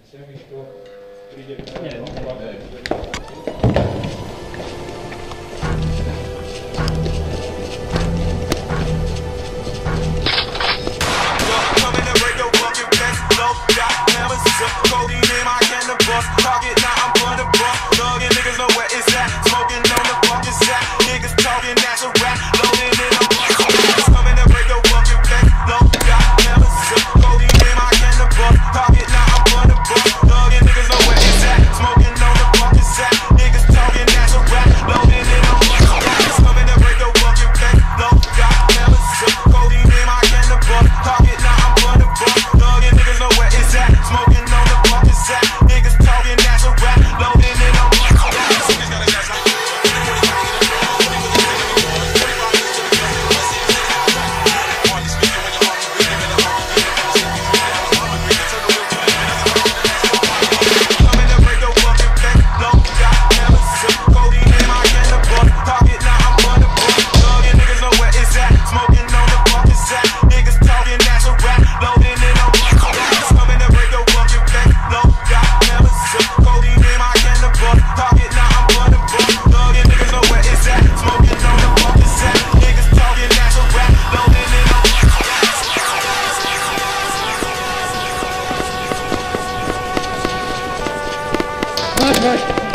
Всеми, кто придет на Не, Codeine in my can of bust. Target now, I'm for the bus. Thuggin' niggas know where it's at. Smoking on the fucking sack. Niggas talking, that's a rap. Loading in a coming to break your fucking back. No, got never sip. Codeine in my can of bust. Target now, I'm for the bus. Thuggin' niggas know where it's at. Smoking on the fucking sack. Niggas talking, that's a rap. Loading in a coming to break your fucking back. No, got never sip. Codeine in my can of bust. Target now, I'm for the bus. Thuggin' niggas know where it's at. Smoking on the fucking sack. Niggas talking, that's a rap. Loading in a Right.